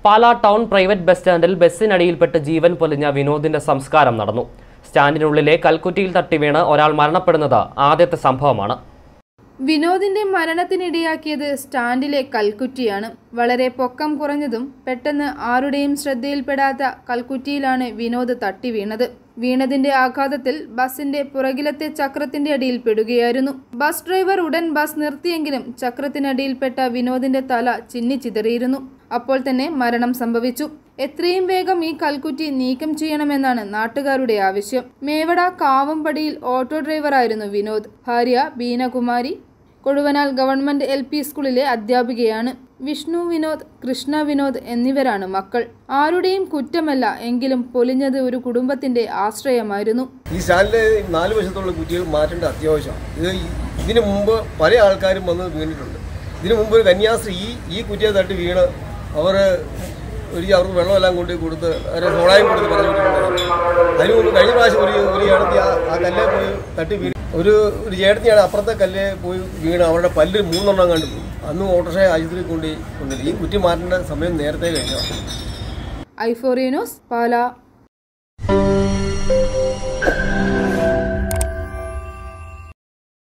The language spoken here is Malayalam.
പാലാ ടൗൺ പ്രൈവറ്റ് ബസ് സ്റ്റാൻഡിൽ ബസ്സിനടിയിൽപ്പെട്ട് ജീവൻ പൊലിഞ്ഞ വിനോദിന്റെ സംസ്കാരം നടന്നു. സ്റ്റാൻഡിനുള്ളിലെ കൽക്കുറ്റിയിൽ തട്ടി വീണ് ഒരാൾ മരണപ്പെടുന്നത് ആദ്യത്തെ സംഭവമാണ്. വിനോദിന്റെ മരണത്തിനിടയാക്കിയത് സ്റ്റാൻഡിലെ കൽക്കുറ്റിയാണ്. വളരെ പൊക്കം കുറഞ്ഞതും പെട്ടെന്ന് ആരുടെയും ശ്രദ്ധയിൽപ്പെടാത്ത കൽക്കുറ്റിയിലാണ് വിനോദ് തട്ടി വീണത്. വീണതിന്റെ ആഘാതത്തിൽ ബസിന്റെ പുറകിലത്തെ ചക്രത്തിന്റെ അടിയിൽ പെടുകയായിരുന്നു. ബസ് ഡ്രൈവർ ഉടൻ ബസ് നിർത്തിയെങ്കിലും ചക്രത്തിനടിയിൽപ്പെട്ട വിനോദിന്റെ തല ചിന്നിച്ചിതറിയിരുന്നു. അപ്പോൾ തന്നെ മരണം സംഭവിച്ചു. എത്രയും വേഗം ഈ കൽക്കുറ്റി നീക്കം ചെയ്യണമെന്നാണ് നാട്ടുകാരുടെ ആവശ്യം. മേവട കാവമ്പടിയിൽ ഓട്ടോ ഡ്രൈവറായിരുന്നു വിനോദ്. ഭാര്യ ബീനകുമാരി കൊടുവനാൽ ഗവൺമെന്റ് LP സ്കൂളിലെ അധ്യാപികയാണ്. വിഷ്ണു വിനോദ്, കൃഷ്ണ വിനോദ് എന്നിവരാണ് മക്കൾ. ആരുടെയും കുറ്റമല്ല, എങ്കിലും പൊലിഞ്ഞത് ഒരു കുടുംബത്തിന്റെ ആശ്രയമായിരുന്നു. ഈ സ്റ്റാൻഡിലെ 4 വശത്തുള്ള കുറ്റികൾ മാറ്റേണ്ട അത്യാവശ്യമാണ്. ഇതിനു മുമ്പ് പല ആൾക്കാരും വന്ന് വീണിട്ടുണ്ട്. ഇതിനു മുമ്പ് ഒരു കന്യാസ്ത്രീ ഈ കുറ്റിയെ തട്ടി വീണ് അവർക്ക് വെള്ളമെല്ലാം കൊണ്ട് കൊടുത്ത് അവരെ സോഡായും കൊടുത്ത് പറഞ്ഞു വിട്ടിട്ടുണ്ടായിരുന്നു. അതിന് മുമ്പ് കഴിഞ്ഞ പ്രാവശ്യം ഒരു ചേട്ടത്തി ആ കല്ലേ പോയി തട്ടി വീണ് ഒരു ചേട്ടത്തിയാണ് അപ്പുറത്തെ കല്ലേ പോയി വീണ് അവരുടെ പല്ല് 3 എണ്ണം കണ്ടു പോയി. അന്ന് ഓട്ടോറിക്ഷ ആശുപത്രിയിൽ കൊണ്ടുപോയി. ഈ കുറ്റി മാറ്റേണ്ട സമയം നേരത്തെ കഴിഞ്ഞു. i4 news Pala.